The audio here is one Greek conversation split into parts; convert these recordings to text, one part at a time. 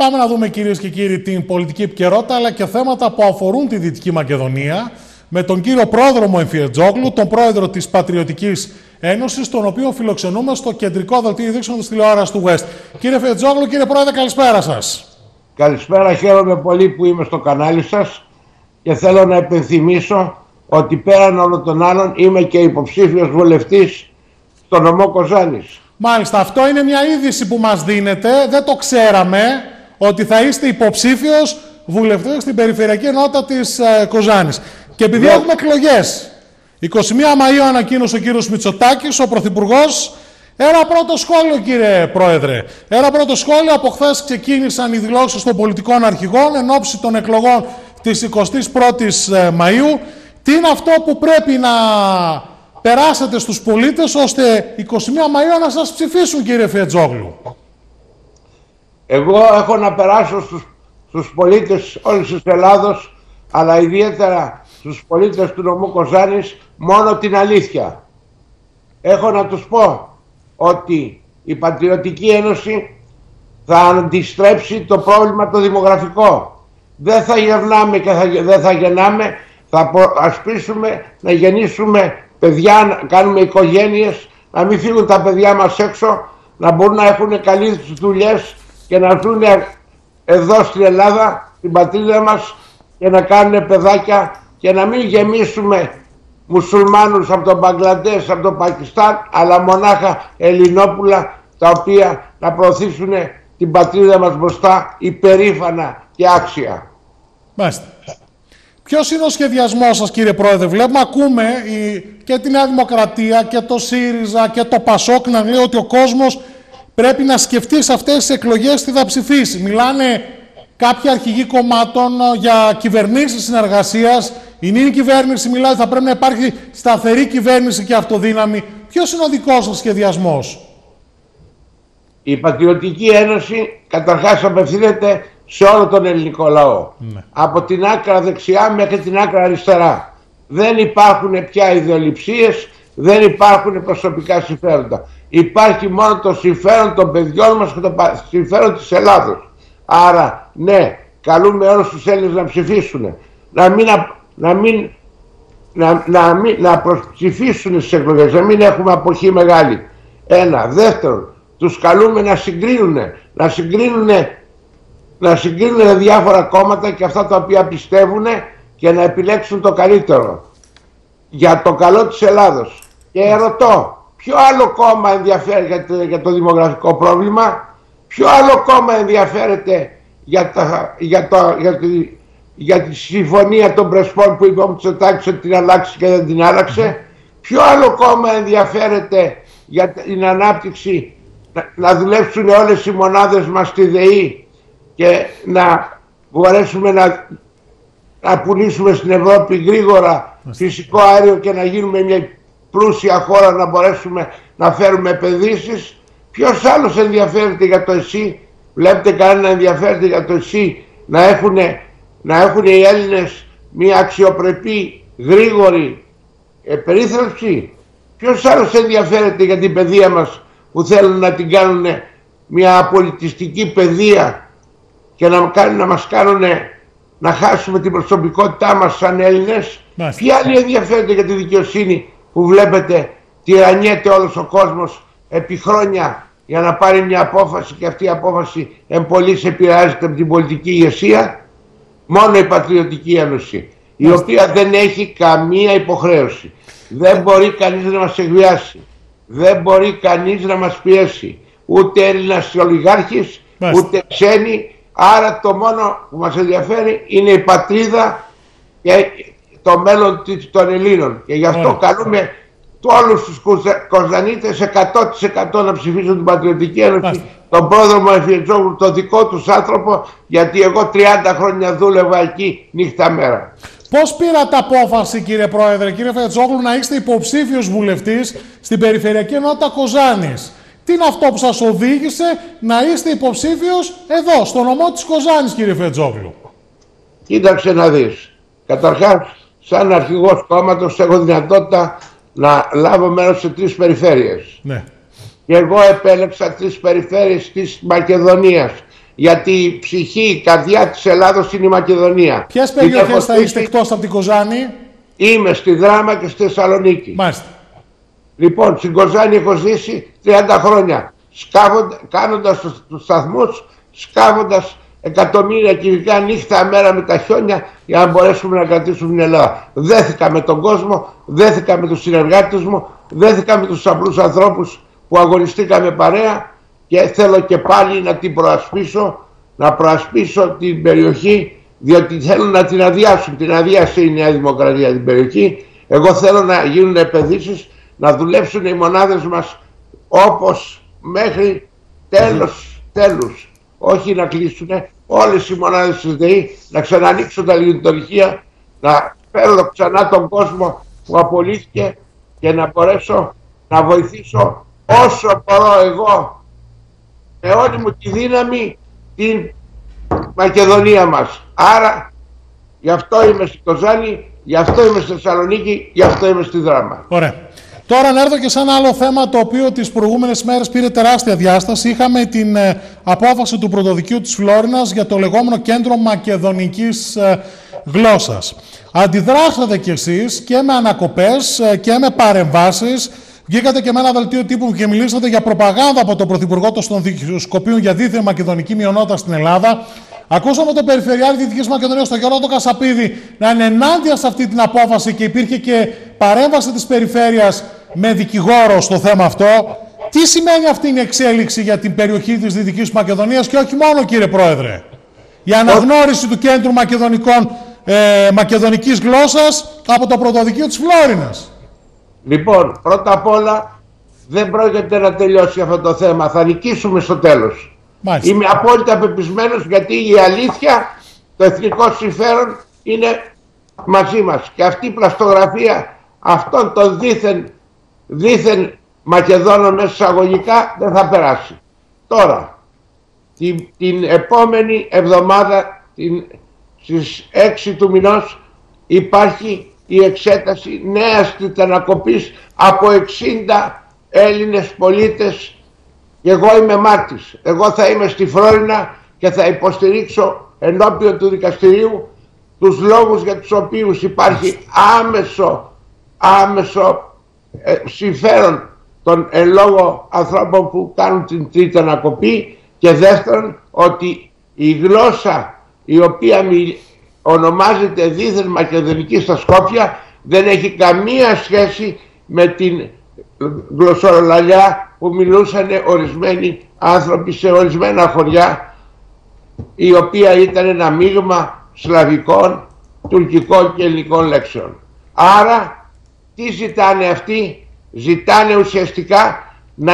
Πάμε να δούμε, κυρίες και κύριοι, την πολιτική επικαιρότητα αλλά και θέματα που αφορούν τη Δυτική Μακεδονία με τον κύριο Πρόδρομο Εμφιετζόγλου, τον πρόεδρο της Πατριωτικής Ένωσης, τον οποίο φιλοξενούμε στο κεντρικό δελτίο ειδήσεων της τηλεόρασης του West. Κύριε Εμφιετζόγλου, κύριε Πρόεδρε, καλησπέρα σας. Καλησπέρα, χαίρομαι πολύ που είμαι στο κανάλι σας και θέλω να επενθυμίσω ότι πέραν όλων των άλλων είμαι και υποψήφιος βουλευτής στο νομό Κοζάνης. Μάλιστα, αυτό είναι μια είδηση που μας δίνετε. Δεν το ξέραμε ότι θα είστε υποψήφιος βουλευτής στην Περιφερειακή Ενότητα της Κοζάνης. Και επειδή έχουμε εκλογές, 21 Μαΐου ανακοίνωσε ο κύριος Μητσοτάκης, ο Πρωθυπουργός, ένα πρώτο σχόλιο, κύριε Πρόεδρε. Ένα πρώτο σχόλιο. Από χθες ξεκίνησαν οι δηλώσεις των πολιτικών αρχηγών εν ώψη των εκλογών της 21ης Μαΐου. Τι είναι αυτό που πρέπει να περάσετε στους πολίτες ώστε 21 Μαΐου να σας ψηφίσουν, κύριε Εμφιετζόγλου? Εγώ έχω να περάσω στους πολίτες όλης της Ελλάδος, αλλά ιδιαίτερα στους πολίτες του νομού Κοζάνης, μόνο την αλήθεια. Έχω να τους πω ότι η Πατριωτική Ένωση θα αντιστρέψει το πρόβλημα το δημογραφικό. Δεν θα γερνάμε και δεν θα γεννάμε, θα ασπίσουμε να γεννήσουμε παιδιά, να κάνουμε οικογένειες, να μην φύγουν τα παιδιά μας έξω, να μπορούν να έχουν καλές δουλειές και να ζουν εδώ στην Ελλάδα, την πατρίδα μας, και να κάνουν παιδάκια και να μην γεμίσουμε μουσουλμάνους από τον Μπαγκλαντές, από τον Πακιστάν, αλλά μονάχα Ελληνόπουλα, τα οποία να προωθήσουν την πατρίδα μας μπροστά υπερήφανα και άξια. Μάλιστα. Ποιος είναι ο σχεδιασμός σας, κύριε Πρόεδρε? Βλέπουμε, ακούμε και τη Νέα Δημοκρατία και το ΣΥΡΙΖΑ και το ΠΑΣΟΚ να λέει ότι ο κόσμος πρέπει να σκεφτεί σε αυτές τις εκλογές τι θα ψηφίσει. Μιλάνε κάποιοι αρχηγοί κομμάτων για κυβερνήσεις συνεργασίας. Η νέα κυβέρνηση μιλάει ότι θα πρέπει να υπάρχει σταθερή κυβέρνηση και αυτοδύναμη. Ποιος είναι ο δικός σας σχεδιασμός? Η Πατριωτική Ένωση καταρχάς απευθύνεται σε όλο τον ελληνικό λαό. Ναι. Από την άκρα δεξιά μέχρι την άκρα αριστερά. Δεν υπάρχουν πια ιδεολειψίες, δεν υπάρχουν προσωπικά συμφέροντα. Υπάρχει μόνο το συμφέρον των παιδιών μας και το συμφέρον της Ελλάδος. Άρα, ναι, καλούμε όλους τους Έλληνες να ψηφίσουν. Να προσψηφίσουν στις εκλογές, να μην έχουμε αποχή μεγάλη. Ένα. Δεύτερον, τους καλούμε να συγκρίνουν διάφορα κόμματα και αυτά τα οποία πιστεύουν και να επιλέξουν το καλύτερο για το καλό της Ελλάδος. Και ρωτώ, ποιο άλλο κόμμα ενδιαφέρεται για το δημογραφικό πρόβλημα? Ποιο άλλο κόμμα ενδιαφέρεται για τη συμφωνία των Πρεσπών που είπε ο Μητσοτάκης ότι την αλλάξει και δεν την άλλαξε? Ποιο άλλο κόμμα ενδιαφέρεται για την ανάπτυξη, να δουλέψουν όλες οι μονάδες μας στη ΔΕΗ και να μπορέσουμε να πουλήσουμε στην Ευρώπη γρήγορα φυσικό αέριο και να γίνουμε μια πλούσια χώρα, να μπορέσουμε να φέρουμε επενδύσεις? Ποιος άλλος ενδιαφέρεται για το ΕΣΥ? Βλέπετε κανένα να ενδιαφέρεται για το ΕΣΥ? Να έχουν οι Έλληνες μια αξιοπρεπή, γρήγορη περίθαλψη? Ποιος άλλος ενδιαφέρεται για την παιδεία μας που θέλουν να την κάνουν μια απολυτιστική παιδεία και να μας κάνουν να χάσουμε την προσωπικότητά μας σαν Έλληνες? Ποιοι άλλοι ενδιαφέρονται για τη δικαιοσύνη που βλέπετε τυραννιέται όλος ο κόσμος επί χρόνια για να πάρει μια απόφαση και αυτή η απόφαση εμπολής επηρεάζεται από την πολιτική ηγεσία? Μόνο η Πατριωτική Ένωση, η οποία δεν έχει καμία υποχρέωση. Δεν μπορεί κανείς να μας εκβιάσει. Δεν μπορεί κανείς να μας πιέσει. Ούτε Έλληνας ολιγάρχης, ούτε ξένοι. Άρα το μόνο που μας ενδιαφέρει είναι η πατρίδα και το μέλλον των Ελλήνων. Και γι' αυτό καλούμε όλους τους Κοζανίτες 100% να ψηφίσουν την Πατριωτική Ένωση, τον Πρόδρομο Εμφιετζόγλου, τον δικό τους άνθρωπο, γιατί εγώ 30 χρόνια δούλευα εκεί νύχτα μέρα. Πώς πήρατε απόφαση, κύριε Πρόεδρε, κύριε Εμφιετζόγλου, να είστε υποψήφιος βουλευτής στην Περιφερειακή Ενότητα Κοζάνης? Τι είναι αυτό που σας οδήγησε να είστε υποψήφιος εδώ, στο νομό της Κοζάνης, κύριε Εμφιετζόγλου? Κοίταξε να δεις. Καταρχάς, σαν αρχηγός κόμματος έχω δυνατότητα να λάβω μέρος σε 3 περιφέρειες. Ναι. Και εγώ επέλεξα 3 περιφέρειες της Μακεδονίας. γιατί η ψυχή, η καρδιά της Ελλάδος είναι η Μακεδονία. Ποιες περιοχές θα είστε εκτός από την Κοζάνη? Είμαι στη Δράμα και στη Θεσσαλονίκη. Μάλιστα. Λοιπόν, στην Κοζάνη έχω ζήσει 30 χρόνια, κάνοντας τους σταθμούς, σκάβοντας εκατομμύρια κυβικά νύχτα μέρα με τα χιόνια για να μπορέσουμε να κρατήσουμε την Ελλάδα. Δέθηκα με τον κόσμο, δέθηκα με τους συνεργάτες μου, δέθηκα με τους απλούς ανθρώπους που αγωνιστήκαμε παρέα και θέλω και πάλι να την προασπίσω, να προασπίσω την περιοχή, διότι θέλουν να την αδειάσουν. Την αδειάσει η Νέα Δημοκρατία την περιοχή. Εγώ θέλω να γίνουν επενδύσεις, να δουλέψουν οι μονάδες μας όπως μέχρι τέλους. Όχι να κλείσουν όλες οι μονάδες της ΔΕΗ, να ξανανοίξουν τα λειτουργία, να φέρω ξανά τον κόσμο που απολύθηκε και να μπορέσω να βοηθήσω όσο μπορώ εγώ με όλη μου τη δύναμη την Μακεδονία μας. Άρα γι' αυτό είμαι στη Κοζάνη, γι' αυτό είμαι στη Θεσσαλονίκη, γι' αυτό είμαι στη Δράμα. Ωραία. Τώρα να έρθω και σε ένα άλλο θέμα το οποίο τις προηγούμενες μέρες πήρε τεράστια διάσταση. Είχαμε την απόφαση του Πρωτοδικείου της Φλόρινας για το λεγόμενο Κέντρο Μακεδονικής Γλώσσας. Αντιδράσατε κι εσείς και με ανακοπές και με παρεμβάσεις. Βγήκατε και με ένα δελτίο τύπου και μιλήσατε για προπαγάνδα από τον Πρωθυπουργό των Σκοπίων για δίθεν μακεδονική μειονότητα στην Ελλάδα. Ακούσαμε τον Περιφερειάρχη Δυτικής Μακεδονίας, τον Γιώργο Κασαπίδη, να είναι ενάντια σε αυτή την απόφαση και υπήρχε και παρέμβαση της Περιφέρειας με δικηγόρο στο θέμα αυτό. Τι σημαίνει αυτή η εξέλιξη για την περιοχή της Δυτικής Μακεδονίας και όχι μόνο, κύριε Πρόεδρε? Η αναγνώριση του Κέντρου Μακεδονικής Γλώσσας από το Πρωτοδικείο της Φλόρινας. Λοιπόν, πρώτα απ' όλα δεν πρόκειται να τελειώσει αυτό το θέμα. Θα νικήσουμε στο τέλος. Μάλιστα. Είμαι απόλυτα πεπισμένος, γιατί η αλήθεια, το εθνικό συμφέρον είναι μαζί μας. Και αυτή η πλαστογραφία αυτών των δίθεν Μακεδόνων μέσα εισαγωγικά δεν θα περάσει. Τώρα, την επόμενη εβδομάδα, στις 6 του μηνός, υπάρχει η εξέταση νέας τιτανακοπής από 60 Έλληνες πολίτες. Και εγώ είμαι μάρτης. Εγώ θα είμαι στη Φλόρινα και θα υποστηρίξω ενώπιον του δικαστηρίου τους λόγους για τους οποίους υπάρχει άμεσο συμφέρον των εν λόγω ανθρώπων που κάνουν την τρίτη ανακοπή, και δεύτερον ότι η γλώσσα η οποία ονομάζεται δίθεν μακεδονική στα Σκόπια δεν έχει καμία σχέση με την γλωσσολαλιά που μιλούσαν ορισμένοι άνθρωποι σε ορισμένα χωριά, η οποία ήταν ένα μείγμα σλαβικών, τουρκικών και ελληνικών λέξεων. Άρα τι ζητάνε αυτοί? Ζητάνε ουσιαστικά να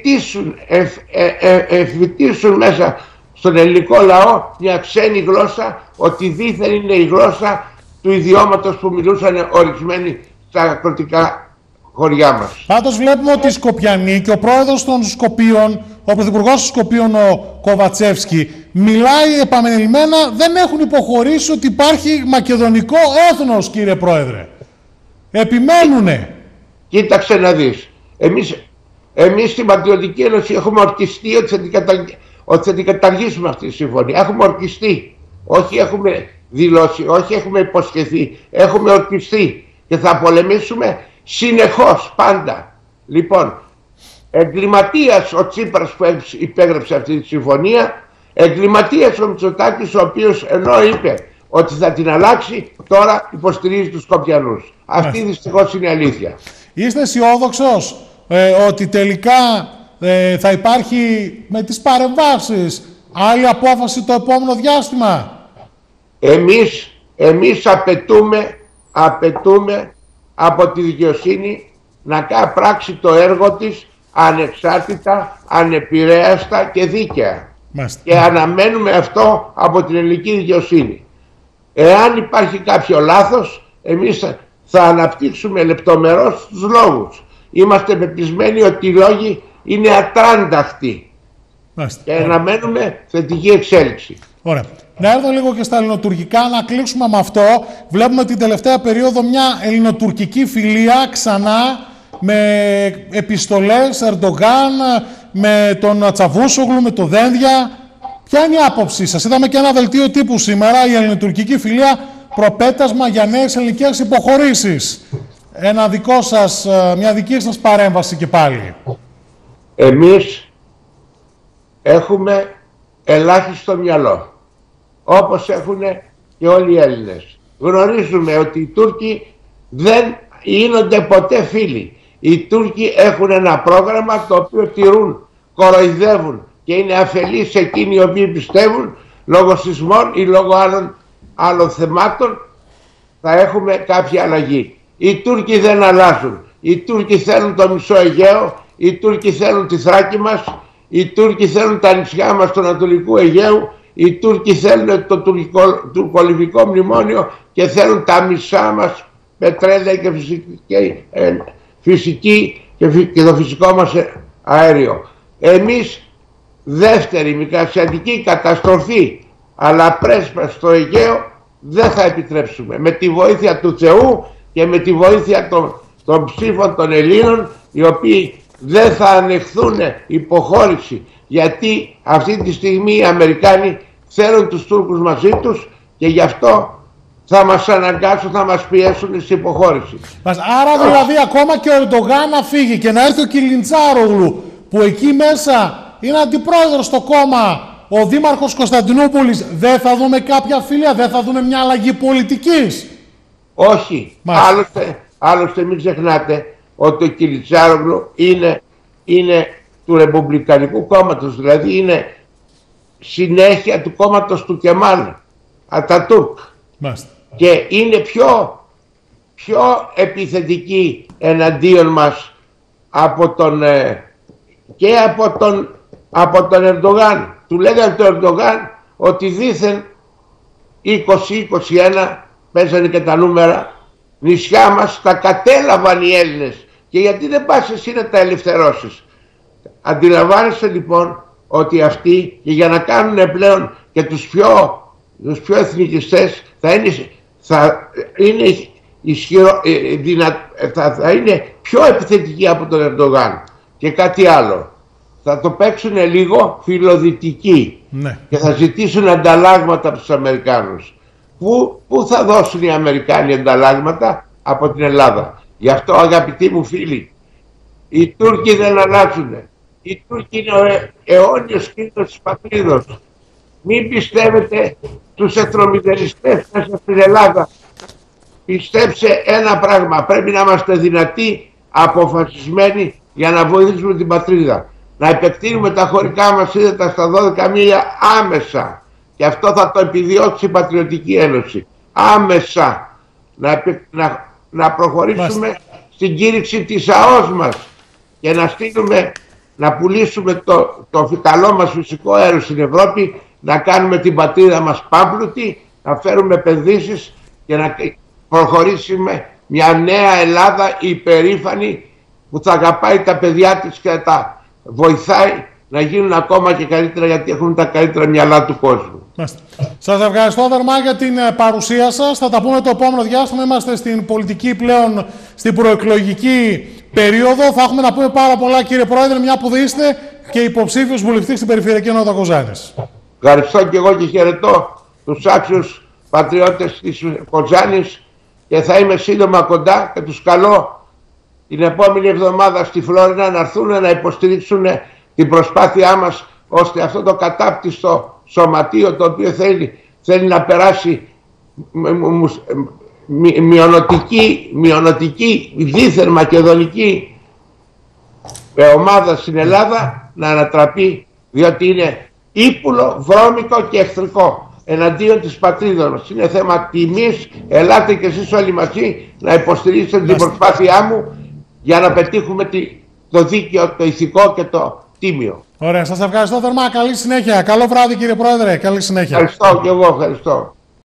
εφητήσουν μέσα στον ελληνικό λαό μια ξένη γλώσσα, ότι δίθεν είναι η γλώσσα του ιδιώματος που μιλούσαν ορισμένοι στα ακροτικά χωριά μας. Πάντως βλέπουμε ότι οι Σκοπιανοί και ο πρόεδρος των Σκοπίων, ο πρωθυπουργός των Σκοπίων, ο Κοβατσέφσκι, μιλάει επανειλημμένα, δεν έχουν υποχωρήσει ότι υπάρχει μακεδονικό έθνος, κύριε Πρόεδρε. Επιμένουνε. Κοίταξε να δεις. Εμείς στην Πατριωτική Ένωση έχουμε ορκιστεί ότι θα την καταργήσουμε αυτή τη συμφωνία. Έχουμε ορκιστεί. Όχι έχουμε δηλώσει, όχι έχουμε υποσχεθεί. Έχουμε ορκιστεί και θα πολεμήσουμε συνεχώς, πάντα. Λοιπόν, εγκληματίας ο Τσίπρας που υπέγραψε αυτή τη συμφωνία, εγκληματίας ο Μητσοτάκης, ο οποίος ενώ είπε ότι θα την αλλάξει, τώρα υποστηρίζει τους Σκοπιανούς. Αυτή δυστυχώς είναι η αλήθεια. Είστε αισιόδοξος ότι τελικά θα υπάρχει με τις παρεμβάσεις άλλη απόφαση το επόμενο διάστημα? Εμείς απαιτούμε από τη δικαιοσύνη να πράξει το έργο της ανεξάρτητα, ανεπηρέαστα και δίκαια. Και αναμένουμε αυτό από την ελληνική δικαιοσύνη. Εάν υπάρχει κάποιο λάθος, εμείς θα αναπτύξουμε λεπτομερώς τους λόγους. Είμαστε πεπισμένοι ότι οι λόγοι είναι ατράνταχτοι. Και αναμένουμε θετική εξέλιξη. Ωραία. Να έρθω λίγο και στα ελληνοτουρκικά, να κλείσουμε με αυτό. Βλέπουμε την τελευταία περίοδο μια ελληνοτουρκική φιλία ξανά, με επιστολές Ερντογάν, με τον Τσαβούσογλου, με το Δένδια. Ποια είναι η άποψή σας? Είδαμε και ένα δελτίο τύπου σήμερα, η ελληνοτουρκική φιλία προπέτασμα για νέες ελληνικές υποχωρήσεις. Μια δική σας παρέμβαση και πάλι. Εμείς έχουμε ελάχιστο μυαλό, όπως έχουν και όλοι οι Έλληνες. Γνωρίζουμε ότι οι Τούρκοι δεν γίνονται ποτέ φίλοι. Οι Τούρκοι έχουν ένα πρόγραμμα το οποίο τηρούν, κοροϊδεύουν και είναι αφελείς εκείνοι οι οποίοι πιστεύουν λόγω σεισμών ή λόγω άλλων θεμάτων θα έχουμε κάποια αλλαγή. Οι Τούρκοι δεν αλλάζουν. Οι Τούρκοι θέλουν το μισό Αιγαίο, οι Τούρκοι θέλουν τη Θράκη μας, οι Τούρκοι θέλουν τα νησιά μας του Ανατολικού Αιγαίου, οι Τούρκοι θέλουν το τουρκολιβικό μνημόνιο και θέλουν τα μισά μας πετρέλαια και φυσική και το φυσικό μας αέριο. Εμείς δεύτερη μικρασιατική καταστροφή αλλά πρέσπα στο Αιγαίο δεν θα επιτρέψουμε. Με τη βοήθεια του Θεού και με τη βοήθεια των ψήφων των Ελλήνων, οι οποίοι δεν θα ανεχθούν υποχώρηση, γιατί αυτή τη στιγμή οι Αμερικάνοι θέλουν τους Τούρκους μαζί τους και γι' αυτό θα μας αναγκάσουν, θα μας πιέσουν στην υποχώρηση. Άρα δηλαδή ακόμα και ο Ερντογάν να φύγει και να έρθει ο Κιλιντσάρογλου, που εκεί μέσα είναι αντιπρόεδρος στο κόμμα, ο δήμαρχος Κωνσταντινούπολης, δεν θα δούμε κάποια φιλία, δεν θα δούμε μια αλλαγή πολιτικής? Όχι. Άλλωστε μην ξεχνάτε ότι ο Κιλιντσάρογλου είναι του Ρεπουμπλικανικού κόμματος, δηλαδή είναι συνέχεια του κόμματος του Κεμάλ Ατατούρκ. Και είναι πιο επιθετική εναντίον μας από τον Ερντογάν. Του λέγανε τον Ερντογάν ότι δήθεν 20-21, παίζανε και τα νούμερα, νησιά μας τα κατέλαβαν οι Έλληνες. Και γιατί δεν πας εσύ να τα ελευθερώσεις? Αντιλαμβάνεσαι λοιπόν ότι αυτοί, και για να κάνουν πλέον και τους πιο εθνικιστές, θα είναι πιο επιθετικοί από τον Ερντογάν. Και κάτι άλλο, θα το παίξουν λίγο φιλοδυτικοί, ναι, και θα ζητήσουν ανταλλάγματα από τους Αμερικάνους. Πού θα δώσουν οι Αμερικάνοι ανταλλάγματα? Από την Ελλάδα. Γι' αυτό, αγαπητοί μου φίλοι, οι Τούρκοι δεν αλλάζουν. Οι Τούρκοι είναι ο αιώνιος κύκλος της πατρίδος. Μην πιστεύετε τους εθνομηδενιστές μέσα στην Ελλάδα. Πιστέψτε ένα πράγμα, πρέπει να είμαστε δυνατοί, αποφασισμένοι για να βοηθήσουμε την πατρίδα. Να επεκτείνουμε τα χωρικά μας ύδατα στα 12 μίλια άμεσα. Και αυτό θα το επιδιώξει η Πατριωτική Ένωση. Άμεσα να προχωρήσουμε στην κήρυξη της ΑΟΣ μας και να πουλήσουμε το καλό μας φυσικό αέριο στην Ευρώπη, να κάνουμε την πατρίδα μας πάμπλουτη, να φέρουμε επενδύσεις και να προχωρήσουμε μια νέα Ελλάδα υπερήφανη που θα αγαπάει τα παιδιά της και θα τα βοηθάει να γίνουν ακόμα και καλύτερα, γιατί έχουν τα καλύτερα μυαλά του κόσμου. Σας ευχαριστώ θερμά για την παρουσία σας. Θα τα πούμε το επόμενο διάστημα. Είμαστε στην πολιτική πλέον, στην προεκλογική περίοδο. Θα έχουμε να πούμε πάρα πολλά, κύριε Πρόεδρε, μια που είστε και υποψήφιος βουλευτής στην Περιφερειακή Ενότητα Κοζάνης. Ευχαριστώ και εγώ και χαιρετώ τους άξιους πατριώτες της Κοζάνης και θα είμαι σύντομα κοντά και τους καλώ την επόμενη εβδομάδα στη Φλόρινα να έρθουν να υποστηρίξουν την προσπάθειά μας, ώστε αυτό το κατάπτυστο σωματείο, το οποίο θέλει να περάσει μειονοτική δίθεν μακεδονική ομάδα στην Ελλάδα, να ανατραπεί, διότι είναι ύπουλο, βρώμικο και εχθρικό εναντίον της πατρίδας μας. Είναι θέμα τιμής. Ελάτε και εσείς όλοι μαζί να υποστηρίξετε την προσπάθειά μου για να πετύχουμε το δίκαιο, το ηθικό και το τίμιο. Ωραία, σας ευχαριστώ θερμά. Καλή συνέχεια. Καλό βράδυ, κύριε Πρόεδρε. Καλή συνέχεια. Ευχαριστώ και εγώ. Ευχαριστώ.